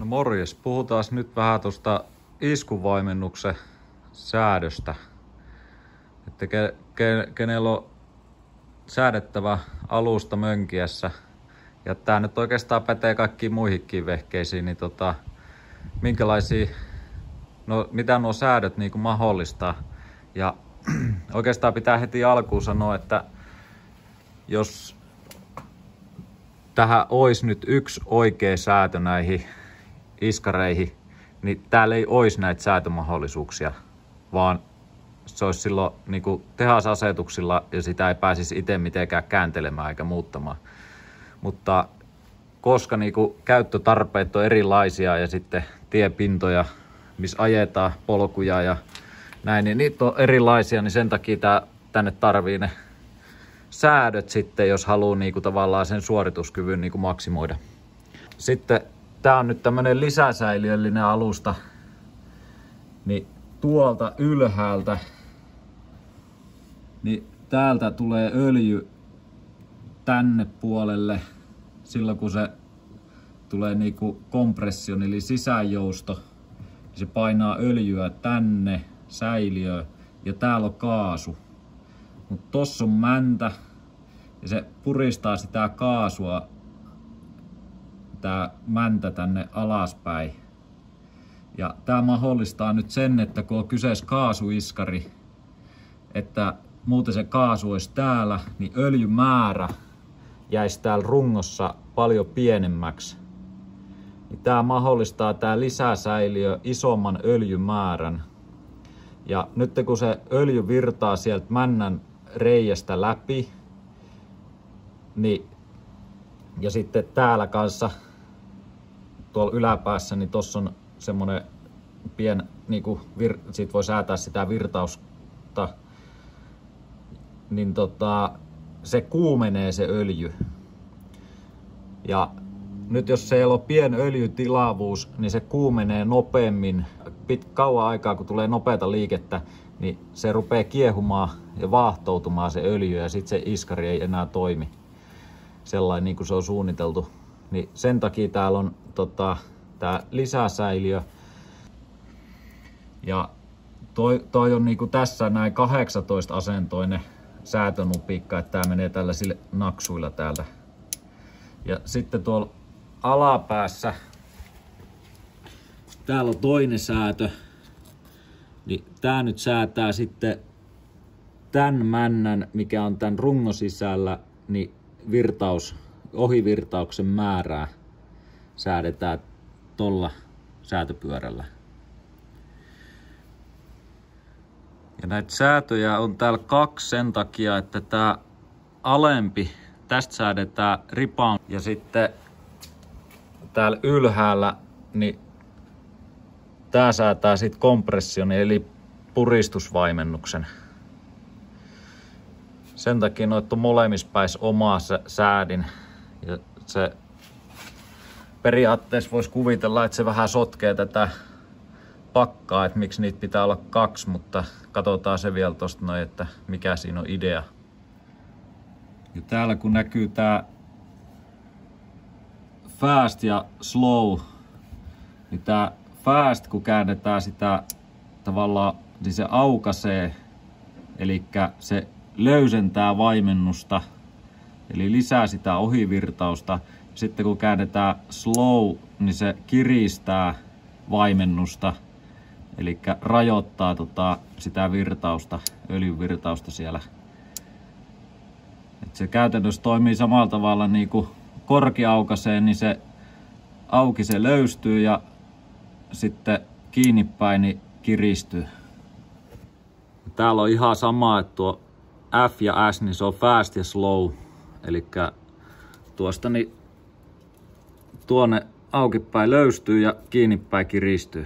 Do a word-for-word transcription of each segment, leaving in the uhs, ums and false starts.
No morjes, puhutaan nyt vähän tuosta iskuvaimennuksen säädöstä. Että ke, ke, kenellä on säädettävä alusta mönkiessä, ja tää nyt oikeastaan pätee kaikkiin muihinkin vehkeisiin, niin tota, minkälaisia, no mitä nuo säädöt niin kuin mahdollistaa. Ja oikeastaan pitää heti alkuun sanoa, että jos tähän olisi nyt yksi oikea säätö näihin iskareihin, niin täällä ei olisi näitä säätömahdollisuuksia, vaan se olisi silloin niin kuin tehasasetuksilla ja sitä ei pääsisi itse mitenkään kääntelemään eikä muuttamaan. Mutta koska niin kuin käyttötarpeet on erilaisia ja sitten tiepintoja, missä ajetaan polkuja ja näin, niin niitä on erilaisia, niin sen takia tää, tänne tarvii ne säädöt sitten, jos haluaa niin kuin tavallaan sen suorituskyvyn niin kuin maksimoida. Sitten tää on nyt tämmönen lisäsäiliöllinen alusta, niin tuolta ylhäältä, niin täältä tulee öljy tänne puolelle silloin kun se tulee niinku kompression eli sisäänjousto, niin se painaa öljyä tänne säiliöön ja täällä on kaasu. Mutta tossa on mäntä ja se puristaa sitä kaasua, tää mäntä tänne alaspäin. Ja tää mahdollistaa nyt sen, että kun on kyseessä kaasuiskari, että muuten se kaasu olisi täällä, niin öljymäärä jäisi täällä rungossa paljon pienemmäksi. Niin tää mahdollistaa tää lisäsäiliö isomman öljymäärän. Ja nyt kun se öljy virtaa sieltä männän reiästä läpi, niin, ja sitten täällä kanssa tuolla yläpäässä, niin tossa on semmonen pien, niinku, vir, sit voi säätää sitä virtausta, niin tota, se kuumenee se öljy. Ja nyt jos se ei ole pien öljytilavuus, niin se kuumenee nopeammin. Pit, kauan aikaa kun tulee nopeata liikettä, niin se rupeaa kiehumaan ja vaahtoutumaan se öljy ja sitten se iskari ei enää toimi sellainen niin kuin se on suunniteltu. Niin sen takia täällä on tota, tää lisäsäiliö. Ja toi, toi on niinku tässä näin kahdeksantoista asentoinen säätönupikka, että tää menee tällaisilla naksuilla täältä. Ja sitten tuolla alapäässä täällä on toinen säätö. Niin tää nyt säätää sitten tän männän, mikä on tän rungon sisällä, niin virtaus, ohivirtauksen määrää säädetään tolla säätöpyörällä. Ja näitä säätöjä on täällä kaksi sen takia, että tää alempi, tästä säädetään rebound, ja sitten täällä ylhäällä, niin tää säätää sit kompression eli puristusvaimennuksen. Sen takia noita on molemmissa päissä omaa säädin. Ja se periaatteessa voisi kuvitella, että se vähän sotkee tätä pakkaa, että miksi niitä pitää olla kaksi, mutta katsotaan se vielä tosta noin, että mikä siinä on idea. Ja täällä kun näkyy tää fast ja slow, niin tää fast kun käännetään sitä tavallaan, niin se aukaisee, eli se löysentää vaimennusta, eli lisää sitä ohivirtausta. Sitten kun käännetään slow, niin se kiristää vaimennusta, eli rajoittaa tota, sitä virtausta, öljyvirtausta siellä. Et se käytännössä toimii samalla tavalla niin kuin korki aukaisee, niin se auki se löystyy ja sitten kiinnipäin niin kiristyy. Täällä on ihan sama, että tuo F ja S, niin se on fast ja slow. Eli tuosta niin tuonne aukipäin löystyy ja kiinnipäin kiristyy.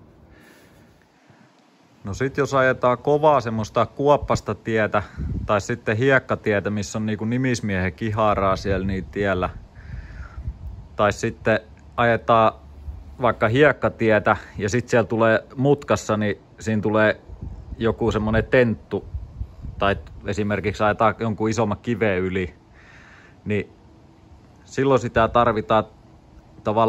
No sit jos ajetaan kovaa semmoista kuoppasta tietä tai sitten hiekkatietä, missä on niinku nimismiehen kiharaa siellä niin tiellä. Tai sitten ajetaan vaikka hiekkatietä ja sitten siellä tulee mutkassa, niin siinä tulee joku semmonen tenttu. Tai esimerkiksi ajetaan jonkun isomman kiveen yli. Niin silloin sitä tarvitaan tavallaan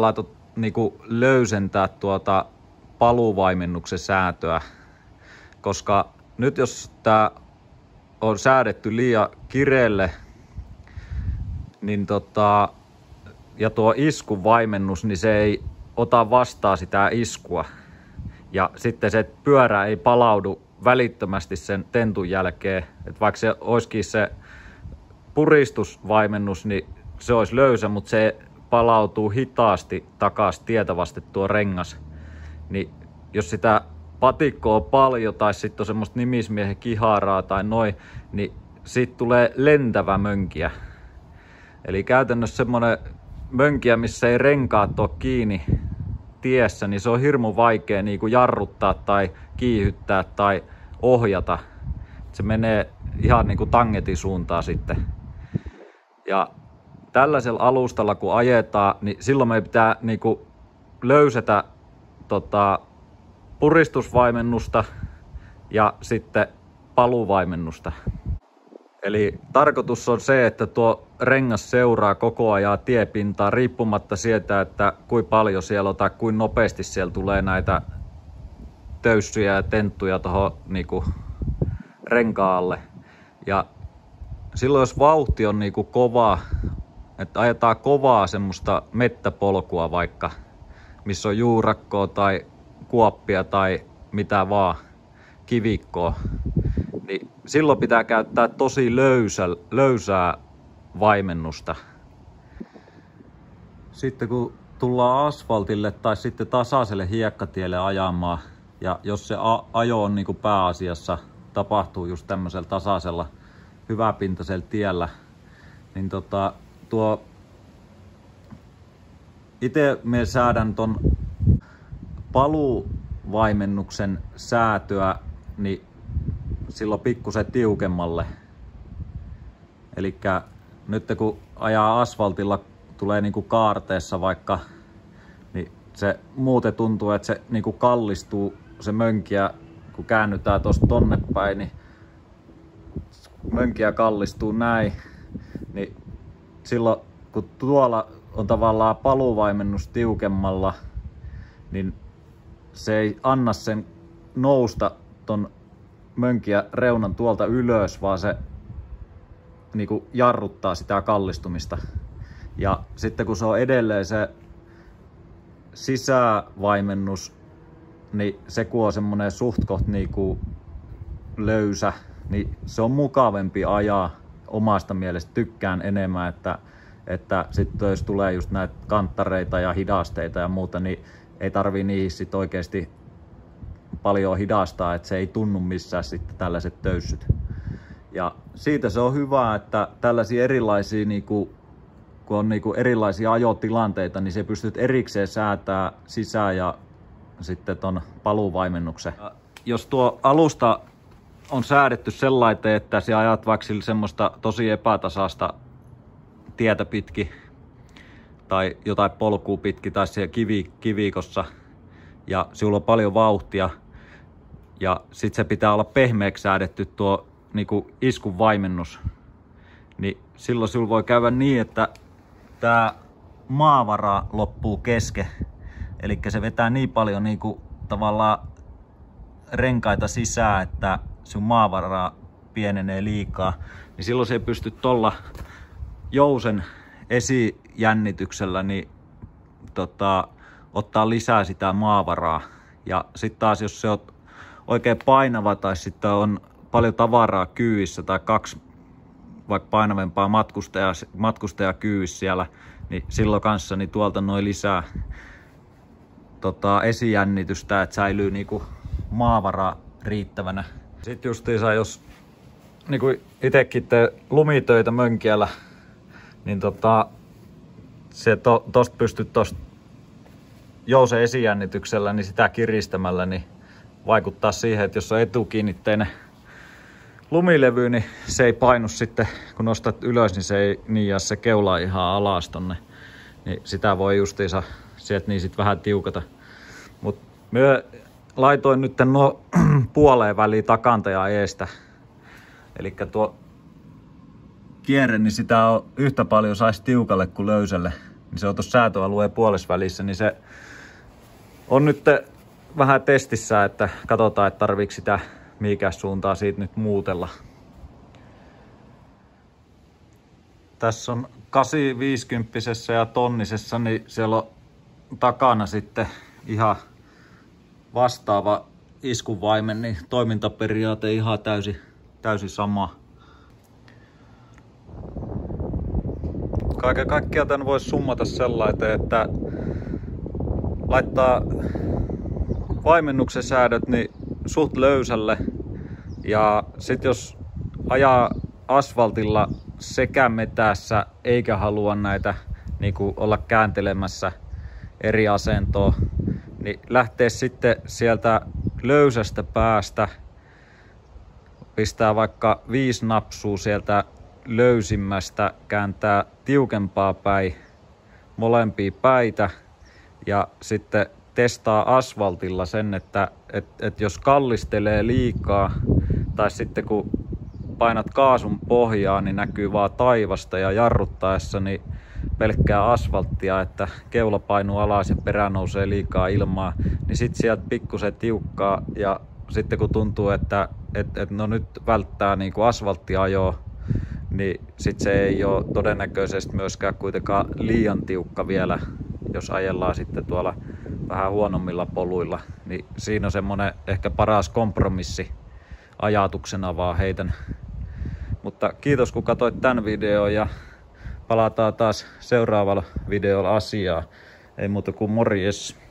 niinku löysentää tuota paluvaimennuksen säätöä, koska nyt jos tää on säädetty liian kireelle, niin tota, ja tuo iskun vaimennus, niin se ei ota vastaan sitä iskua. Ja sitten se pyörä ei palaudu välittömästi sen tentun jälkeen. Et vaikka se olisikin se puristusvaimennus, niin se olisi löysä, mutta se palautuu hitaasti takaisin tietävästi tuo rengas. Niin jos sitä patikkoa on paljon tai sitten on semmoista nimismiehen kiharaa tai noin, niin siitä tulee lentävä mönkiä. Eli käytännössä semmoinen mönkiä, missä ei renkaat ole kiinni tiessä, niin se on hirmu vaikea niin kuin jarruttaa tai kiihyttää tai ohjata. Se menee ihan niin kuin tangetin suuntaan sitten. Ja tällaisella alustalla kun ajetaan, niin silloin meidän pitää niin kuin löysätä tota, puristusvaimennusta ja sitten paluvaimennusta. Eli tarkoitus on se, että tuo rengas seuraa koko ajan tiepintaa riippumatta siitä, että kuinka paljon siellä on tai kuinka nopeasti siellä tulee näitä töyssyjä ja tenttuja tuohon niinku renkaalle. Ja silloin jos vauhti on niinku kova, että ajetaan kovaa semmoista mettäpolkua vaikka, missä on juurakkoa tai kuoppia tai mitä vaan, kivikkoa, niin silloin pitää käyttää tosi löysä, löysää vaimennusta. Sitten kun tullaan asfaltille tai sitten tasaiselle hiekkatielle ajamaan, ja jos se ajo on niin kuin pääasiassa tapahtuu just tämmöisellä tasaisella hyväpintaisella tiellä, niin tota, tuo itse me säädän ton paluvaimennuksen säätöä niin silloin pikkusen tiukemmalle. Elikkä nyt kun ajaa asfaltilla, tulee niinku kaarteessa vaikka, niin se muuten tuntuu, että se niinku kallistuu se mönkiä, kun käännytään tuosta tonne päin, niin mönkiä kallistuu näin, niin silloin kun tuolla on tavallaan paluvaimennus tiukemmalla, niin se ei anna sen nousta ton mönkiä reunan tuolta ylös, vaan se niinku jarruttaa sitä kallistumista. Ja sitten kun se on edelleen se sisävaimennus, niin se kun on semmonen suht koht niinku löysä, niin se on mukavempi ajaa omasta mielestä. Tykkään enemmän, että, että sitten jos tulee just näitä kanttareita ja hidasteita ja muuta, niin ei tarvii niihin sit oikeesti paljon hidastaa, että se ei tunnu missään sitten tällaiset töyssyt. Ja siitä se on hyvä, että tällaisia erilaisia, niinku, kun on niinku erilaisia ajotilanteita, niin se pystyt erikseen säätää sisään ja sitten ton paluvaimennuksen. Ja jos tuo alusta on säädetty sellainen, että sä ajat vaikka semmoista tosi epätasaista tietä pitkin tai jotain polkua pitkin tai siellä kivi, kivikossa ja sulla on paljon vauhtia ja sit se pitää olla pehmeäksi säädetty tuo niinku iskun vaimennus, niin silloin sulla voi käydä niin, että tää maavara loppuu kesken. Eli se vetää niin paljon niinku tavallaan renkaita sisään, että sun maavara pienenee liikaa, niin silloin se ei pysty tuolla jousen esijännityksellä niin, tota, ottaa lisää sitä maavaraa. Ja sitten taas jos se on oikein painava tai sitten on paljon tavaraa kyyvissä tai kaksi vaikka painavempaa matkustajaa, matkustajaa kyyvissä siellä, niin silloin kanssa niin tuolta noin lisää tota, esijännitystä, että säilyy niinku maavara riittävänä. Sitten justiinsa, jos niinku itekin tee lumitöitä mönkiällä, niin tota, se to, tosta pystyt tosta jousen esijännityksellä, niin sitä kiristämällä, niin vaikuttaa siihen, että jos on etukiinnitteinen lumilevy, niin se ei painu sitten, kun nostat ylös, niin se ei niin jää se keula ihan alas tonne. Niin sitä voi justiinsa sieltä niin sit vähän tiukata. Mut myö laitoin nyt no puoleen väliin takanta ja eestä. Elikkä tuo kierre, niin sitä on yhtä paljon saisi tiukalle kuin löysälle. niin se on tuossa säätöalueen puolesvälissä, niin se on nyt vähän testissä, että katsotaan, että tarviiko sitä mihinkään suuntaan siitä nyt muutella. Tässä on kahdeksansataaviisikymmentä ja tonnisessa, niin siellä on takana sitten ihan vastaava iskuvaimen, niin toimintaperiaate ihan täysin, täysin sama. Kaiken kaikkiaan tämän voisi summata sellainen, että laittaa vaimennuksen säädöt niin suht löysälle, ja sit jos ajaa asfaltilla sekä metässä eikä halua näitä niin kuin olla kääntelemässä eri asentoa, niin lähtee sitten sieltä löysästä päästä, pistää vaikka viisi napsua sieltä löysimmästä, kääntää tiukempaa päin molempia päitä ja sitten testaa asfaltilla sen, että et, et jos kallistelee liikaa tai sitten kun painat kaasun pohjaa, niin näkyy vaan taivasta ja jarruttaessa niin pelkkää asfalttia, että keula painuu alas ja perä nousee liikaa ilmaa, niin sitten sieltä pikkusen tiukkaa ja sitten kun tuntuu, että et, et no nyt välttää niin kuin asfalttiajoa, niin sitten se ei ole todennäköisesti myöskään kuitenkaan liian tiukka vielä, jos ajellaan sitten tuolla vähän huonommilla poluilla, niin siinä on semmonen ehkä paras kompromissi ajatuksena vaan heitän. Mutta kiitos kun katsoit tämän videon ja palataan taas seuraavalla videolla asiaa. Ei muuta kuin morjes!